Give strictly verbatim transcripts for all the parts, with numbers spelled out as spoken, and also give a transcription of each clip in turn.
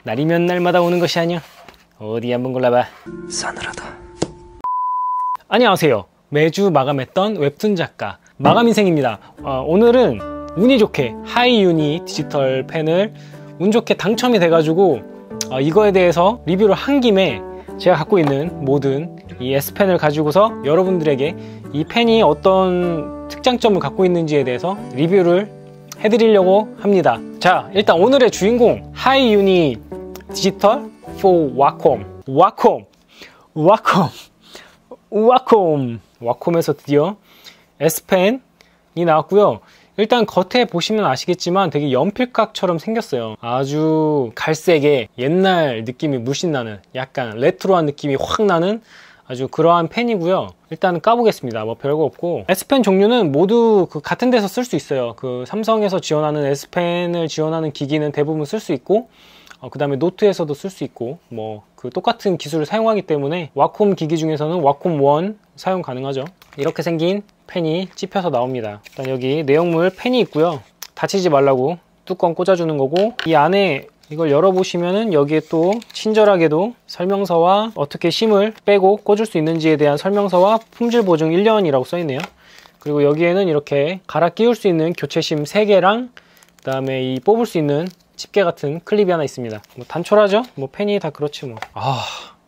날이면 날마다 오는 것이 아니야. 어디 한번 골라봐. 싸늘하다. 안녕하세요. 매주 마감했던 웹툰 작가 마감인생입니다. 어, 오늘은 운이 좋게 하이유니 디지털 펜을 운 좋게 당첨이 돼가지고 어, 이거에 대해서 리뷰를 한 김에 제가 갖고 있는 모든 이 S펜을 가지고서 여러분들에게 이 펜이 어떤 특장점을 갖고 있는지에 대해서 리뷰를 해드리려고 합니다. 자, 일단 오늘의 주인공 하이유니 디지털 for 와콤 와콤 와콤 와콤 와콤에서 드디어 S펜이 나왔고요. 일단 겉에 보시면 아시겠지만 되게 연필각처럼 생겼어요. 아주 갈색의 옛날 느낌이 물씬 나는, 약간 레트로한 느낌이 확 나는 아주 그러한 펜이고요. 일단 까보겠습니다. 뭐 별거 없고, S펜 종류는 모두 그 같은 데서 쓸 수 있어요. 그 삼성에서 지원하는 S펜을 지원하는 기기는 대부분 쓸 수 있고, 어, 그 다음에 노트에서도 쓸 수 있고, 뭐 그 똑같은 기술을 사용하기 때문에 와콤 기기 중에서는 와콤 원 사용 가능하죠. 이렇게 생긴 펜이 찝혀서 나옵니다. 일단 여기 내용물 펜이 있고요. 다치지 말라고 뚜껑 꽂아주는 거고, 이 안에 이걸 열어보시면은 여기에 또 친절하게도 설명서와 어떻게 심을 빼고 꽂을 수 있는지에 대한 설명서와 품질 보증 일 년이라고 써있네요. 그리고 여기에는 이렇게 갈아 끼울 수 있는 교체심 세 개랑 그 다음에 이 뽑을 수 있는 집게 같은 클립이 하나 있습니다. 뭐 단촐하죠? 뭐 펜이 다 그렇지 뭐. 아,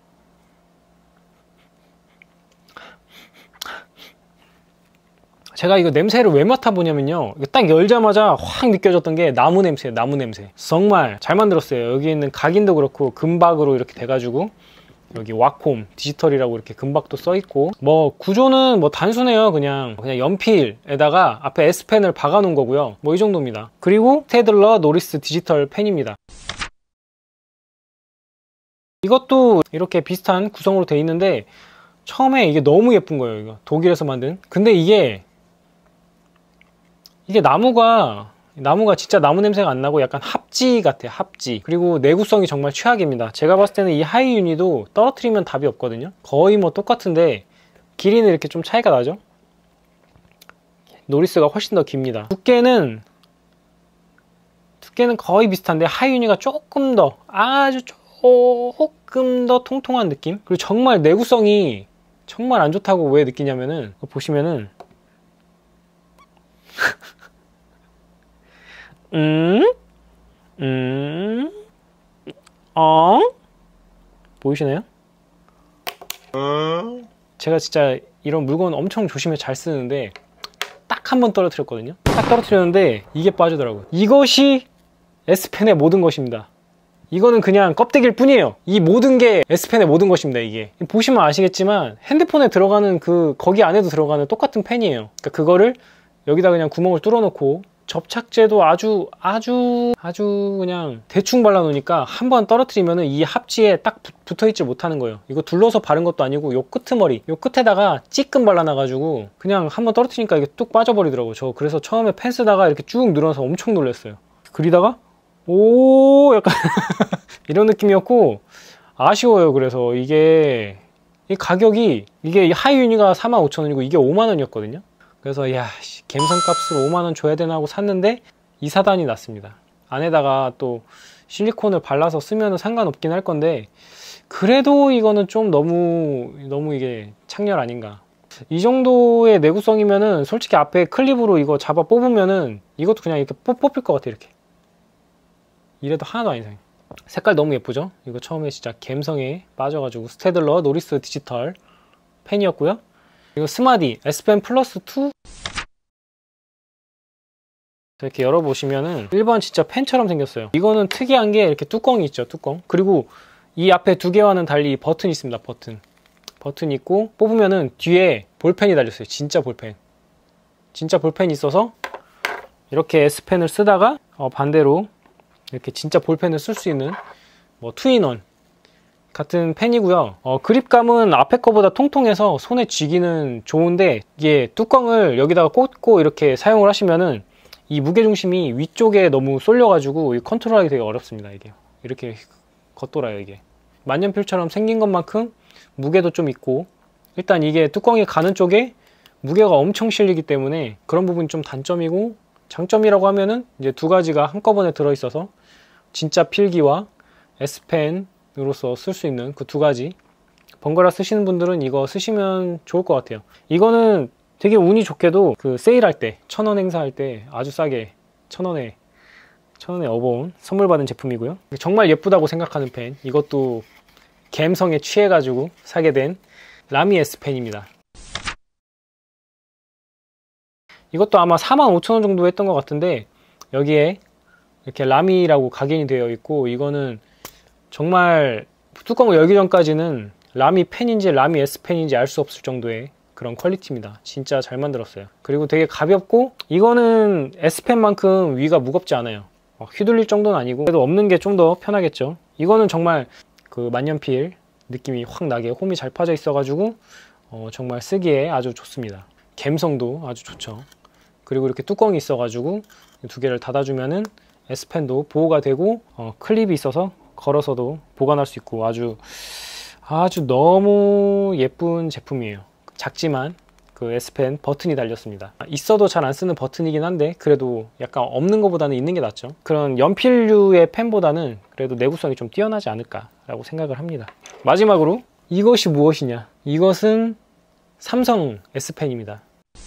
제가 이거 냄새를 왜 맡아보냐면요, 이거 딱 열자마자 확 느껴졌던 게 나무 냄새예요. 나무 냄새. 정말 잘 만들었어요. 여기 있는 각인도 그렇고 금박으로 이렇게 돼가지고, 여기 와콤 디지털이라고 이렇게 금박도 써있고, 뭐 구조는 뭐 단순해요. 그냥 그냥 연필에다가 앞에 S펜을 박아 놓은 거고요. 뭐 이 정도입니다. 그리고 스테들러 노리스 디지털 펜입니다. 이것도 이렇게 비슷한 구성으로 돼 있는데, 처음에 이게 너무 예쁜 거예요. 이거 독일에서 만든. 근데 이게 이게 나무가 나무가 진짜 나무 냄새가 안 나고 약간 합지 같아요. 합지. 그리고 내구성이 정말 최악입니다. 제가 봤을 때는 이 하이유니도 떨어뜨리면 답이 없거든요. 거의 뭐 똑같은데 길이는 이렇게 좀 차이가 나죠. 노리스가 훨씬 더 깁니다. 두께는 두께는 거의 비슷한데 하이유니가 조금 더, 아주 조금 더 통통한 느낌. 그리고 정말 내구성이 정말 안 좋다고 왜 느끼냐면은, 보시면은 음? 음? 어? 보이시나요? 어? 제가 진짜 이런 물건 엄청 조심해 잘 쓰는데 딱 한 번 떨어뜨렸거든요. 딱 떨어뜨렸는데 이게 빠지더라고요. 이것이 S펜의 모든 것입니다. 이거는 그냥 껍데기일 뿐이에요. 이 모든 게 S펜의 모든 것입니다. 이게 보시면 아시겠지만 핸드폰에 들어가는 그 거기 안에도 들어가는 똑같은 펜이에요. 그러니까 그거를 여기다 그냥 구멍을 뚫어 놓고 접착제도 아주 아주 아주 그냥 대충 발라 놓으니까 한 번 떨어뜨리면은 이 합지에 딱 붙어 있지 못하는 거예요. 이거 둘러서 바른 것도 아니고 요 끄트머리, 요 끝에다가 찌끔 발라놔 가지고 그냥 한 번 떨어뜨리니까 이게 뚝 빠져버리더라고요. 저 그래서 처음에 펜 쓰다가 이렇게 쭉 늘어서 엄청 놀랐어요. 그리다가 오, 약간 이런 느낌이었고 아쉬워요. 그래서 이게 이 가격이, 이게 하이유니가 사만 오천 원이고 이게 오만 원이었거든요. 그래서 야, 갬성값으로 오만 원 줘야 되나 하고 샀는데 이 사단이 났습니다. 안에다가 또 실리콘을 발라서 쓰면 상관없긴 할 건데, 그래도 이거는 좀 너무 너무 이게 창렬 아닌가. 이 정도의 내구성이면은 솔직히 앞에 클립으로 이거 잡아 뽑으면은 이것도 그냥 이렇게 뽑, 뽑힐 것 같아. 이렇게 이래도 하나도 안 이상해. 색깔 너무 예쁘죠? 이거 처음에 진짜 갬성에 빠져가지고 스테들러 노리스 디지털 펜이었고요. 이거 스마디 S펜 플러스 투. 이렇게 열어보시면은 일반 진짜 펜처럼 생겼어요. 이거는 특이한 게 이렇게 뚜껑이 있죠. 뚜껑. 그리고 이 앞에 두 개와는 달리 버튼이 있습니다. 버튼 버튼이 있고, 뽑으면은 뒤에 볼펜이 달렸어요. 진짜 볼펜. 진짜 볼펜이 있어서 이렇게 S펜을 쓰다가 어 반대로 이렇게 진짜 볼펜을 쓸 수 있는 뭐 투인원 같은 펜이고요. 어, 그립감은 앞에 거보다 통통해서 손에 쥐기는 좋은데, 이게 뚜껑을 여기다가 꽂고 이렇게 사용을 하시면은 이 무게중심이 위쪽에 너무 쏠려가지고 컨트롤하기 되게 어렵습니다. 이게 이렇게 겉돌아요. 이게 만년필처럼 생긴 것만큼 무게도 좀 있고, 일단 이게 뚜껑이 가는 쪽에 무게가 엄청 실리기 때문에 그런 부분이 좀 단점이고, 장점이라고 하면은 이제 두 가지가 한꺼번에 들어있어서 진짜 필기와 S펜으로서 쓸 수 있는 그 두 가지, 번갈아 쓰시는 분들은 이거 쓰시면 좋을 것 같아요. 이거는 되게 운이 좋게도 그 세일할 때, 천 원 행사할 때 아주 싸게 천 원에 천 원에 업어온 선물 받은 제품이고요. 정말 예쁘다고 생각하는 펜, 이것도 감성에 취해가지고 사게 된 라미 S펜입니다. 이것도 아마 사만 오천 원 정도 했던 것 같은데, 여기에 이렇게 라미라고 각인이 되어 있고, 이거는 정말 뚜껑을 열기 전까지는 라미 펜인지 라미 S펜인지 알 수 없을 정도의 그런 퀄리티입니다. 진짜 잘 만들었어요. 그리고 되게 가볍고, 이거는 S펜만큼 위가 무겁지 않아요. 휘둘릴 정도는 아니고, 그래도 없는 게 좀 더 편하겠죠. 이거는 정말 그 만년필 느낌이 확 나게 홈이 잘 파져 있어가지고 어, 정말 쓰기에 아주 좋습니다. 감성도 아주 좋죠. 그리고 이렇게 뚜껑이 있어가지고 두 개를 닫아주면은 S펜도 보호가 되고, 어, 클립이 있어서 걸어서도 보관할 수 있고, 아주 아주 너무 예쁜 제품이에요. 작지만 그 S펜 버튼이 달렸습니다. 있어도 잘 안 쓰는 버튼이긴 한데, 그래도 약간 없는 것보다는 있는 게 낫죠. 그런 연필류의 펜보다는 그래도 내구성이 좀 뛰어나지 않을까 라고 생각을 합니다. 마지막으로 이것이 무엇이냐, 이것은 삼성 S펜입니다.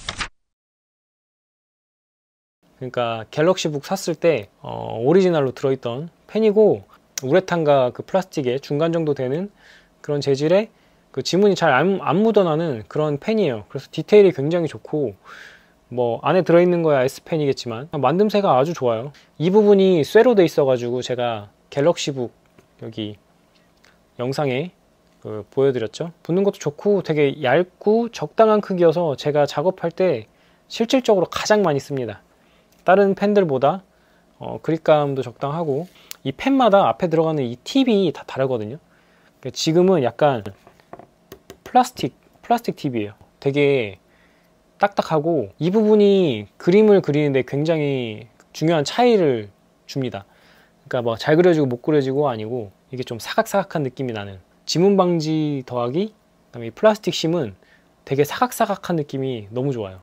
그러니까 갤럭시북 샀을 때 어, 오리지널로 들어있던 펜이고, 우레탄과 그 플라스틱의 중간 정도 되는 그런 재질의 그 지문이 잘 안 안 묻어나는 그런 펜이에요. 그래서 디테일이 굉장히 좋고, 뭐 안에 들어있는 거야 S펜이겠지만 만듦새가 아주 좋아요. 이 부분이 쇠로 돼 있어 가지고 제가 갤럭시북 여기 영상에 그 보여드렸죠. 붙는 것도 좋고 되게 얇고 적당한 크기여서 제가 작업할 때 실질적으로 가장 많이 씁니다. 다른 펜들보다 어, 그립감도 적당하고, 이 펜마다 앞에 들어가는 이 팁이 다 다르거든요. 지금은 약간 플라스틱 플라스틱 팁이에요. 되게 딱딱하고, 이 부분이 그림을 그리는데 굉장히 중요한 차이를 줍니다. 그러니까 뭐 잘 그려지고 못 그려지고 아니고, 이게 좀 사각사각한 느낌이 나는, 지문 방지 더하기 그다음에 이 플라스틱 심은 되게 사각사각한 느낌이 너무 좋아요.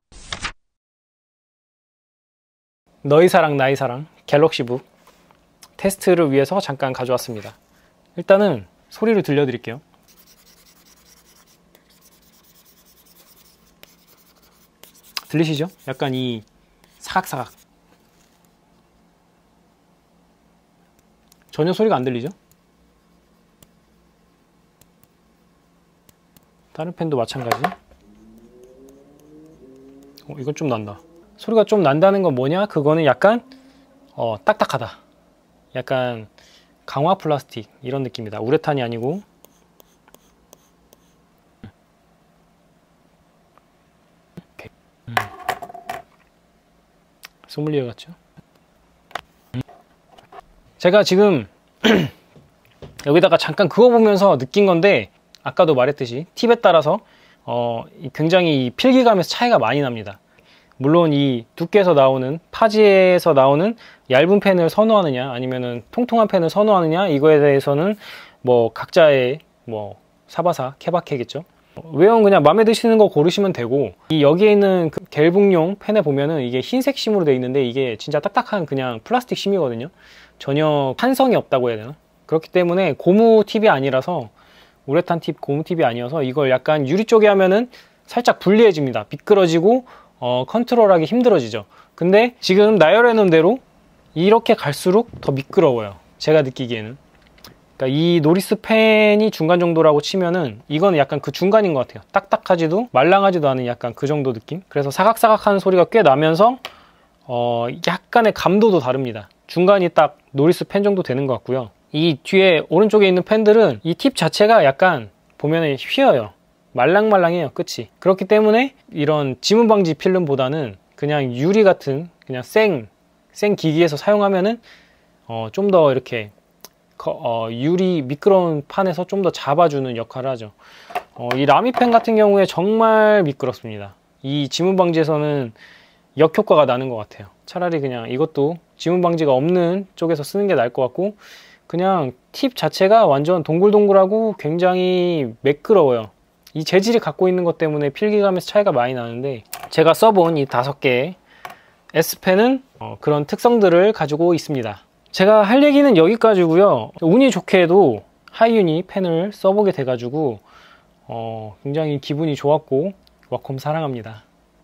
너희 사랑 나의 사랑 갤럭시북 테스트를 위해서 잠깐 가져왔습니다. 일단은 소리를 들려드릴게요. 들리시죠? 약간 이 사각사각, 전혀 소리가 안 들리죠? 다른 펜도 마찬가지. 어, 이건 좀 난다. 소리가 좀 난다는 건 뭐냐? 그거는 약간 어, 딱딱하다, 약간 강화 플라스틱 이런 느낌이다. 우레탄이 아니고. 음. 소믈리에 같죠? 제가 지금 여기다가 잠깐 그어보면서 느낀 건데, 아까도 말했듯이 팁에 따라서 어, 굉장히 이 필기감에서 차이가 많이 납니다. 물론 이 두께에서 나오는, 파지에서 나오는 얇은 펜을 선호하느냐 아니면은 통통한 펜을 선호하느냐, 이거에 대해서는 뭐 각자의 뭐 사바사 케바케겠죠. 외형 그냥 마음에 드시는 거 고르시면 되고, 이 여기에 있는 그 갤북용 펜에 보면은 이게 흰색 심으로 되어 있는데, 이게 진짜 딱딱한 그냥 플라스틱 심이거든요. 전혀 탄성이 없다고 해야 되나? 그렇기 때문에 고무 팁이 아니라서, 우레탄 팁 고무 팁이 아니어서 이걸 약간 유리 쪽에 하면은 살짝 불리해집니다. 미끄러지고 어, 컨트롤하기 힘들어지죠. 근데 지금 나열해 놓은 대로 이렇게 갈수록 더 미끄러워요, 제가 느끼기에는. 그러니까 이 노리스 펜이 중간 정도라고 치면은 이거는 약간 그 중간인 것 같아요. 딱딱하지도 말랑하지도 않은 약간 그 정도 느낌. 그래서 사각사각하는 소리가 꽤 나면서 어, 약간의 감도도 다릅니다. 중간이 딱 노리스 펜 정도 되는 것 같고요. 이 뒤에 오른쪽에 있는 펜들은 이 팁 자체가 약간 보면은 휘어요. 말랑말랑해요, 끝이. 그렇기 때문에 이런 지문 방지 필름보다는 그냥 유리 같은 그냥 생, 생 기기에서 사용하면은 어, 좀 더 이렇게 거, 어, 유리 미끄러운 판에서 좀 더 잡아주는 역할을 하죠. 어, 이 라미펜 같은 경우에 정말 미끄럽습니다. 이 지문 방지에서는 역효과가 나는 것 같아요. 차라리 그냥 이것도 지문 방지가 없는 쪽에서 쓰는 게 나을 것 같고, 그냥 팁 자체가 완전 동글동글하고 굉장히 매끄러워요. 이 재질이 갖고 있는 것 때문에 필기감에서 차이가 많이 나는데, 제가 써본 이 다섯 개의 S펜은 어, 그런 특성들을 가지고 있습니다. 제가 할 얘기는 여기까지고요. 운이 좋게도 하이유니 펜을 써보게 돼가지고 어, 굉장히 기분이 좋았고 와콤 사랑합니다.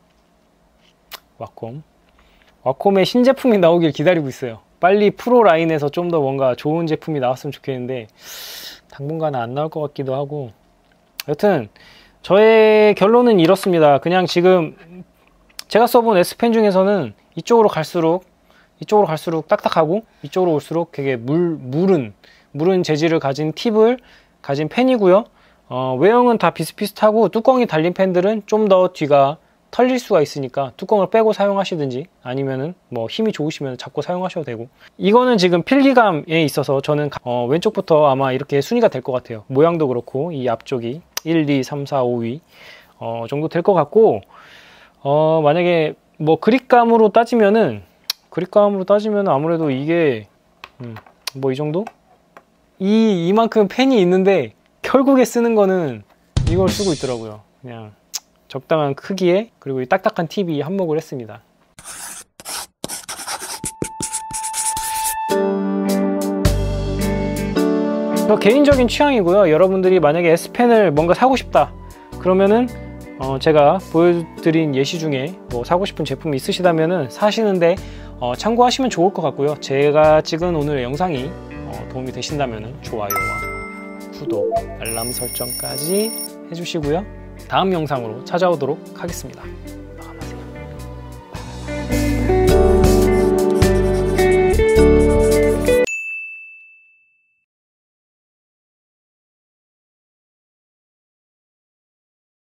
와콤 와콤의 신제품이 나오길 기다리고 있어요. 빨리 프로 라인에서 좀 더 뭔가 좋은 제품이 나왔으면 좋겠는데 당분간은 안 나올 것 같기도 하고, 여튼 저의 결론은 이렇습니다. 그냥 지금 제가 써본 S펜 중에서는 이쪽으로 갈수록 이쪽으로 갈수록 딱딱하고 이쪽으로 올수록 되게 물, 무른 무른 재질을 가진 팁을 가진 펜이고요. 어, 외형은 다 비슷비슷하고 뚜껑이 달린 펜들은 좀 더 뒤가 털릴 수가 있으니까 뚜껑을 빼고 사용하시든지 아니면은 뭐 힘이 좋으시면 잡고 사용하셔도 되고, 이거는 지금 필기감에 있어서 저는 어, 왼쪽부터 아마 이렇게 순위가 될 것 같아요. 모양도 그렇고 이 앞쪽이 일, 이, 삼, 사, 오 위 어, 정도 될 것 같고, 어, 만약에 뭐 그립감으로 따지면은 그립감으로 따지면 아무래도 이게 음, 뭐 이 정도? 이 이만큼 펜이 있는데 결국에 쓰는 거는 이걸 쓰고 있더라고요. 그냥 적당한 크기에, 그리고 이 딱딱한 팁이 한몫을 했습니다. 저 개인적인 취향이고요. 여러분들이 만약에 S펜을 뭔가 사고 싶다 그러면은 어 제가 보여드린 예시 중에 뭐 사고 싶은 제품이 있으시다면은 사시는데 어 참고하시면 좋을 것 같고요. 제가 찍은 오늘의 영상이 어 도움이 되신다면은 좋아요와 구독, 알람 설정까지 해주시고요. 다음 영상으로 찾아오도록 하겠습니다. 마감하세요.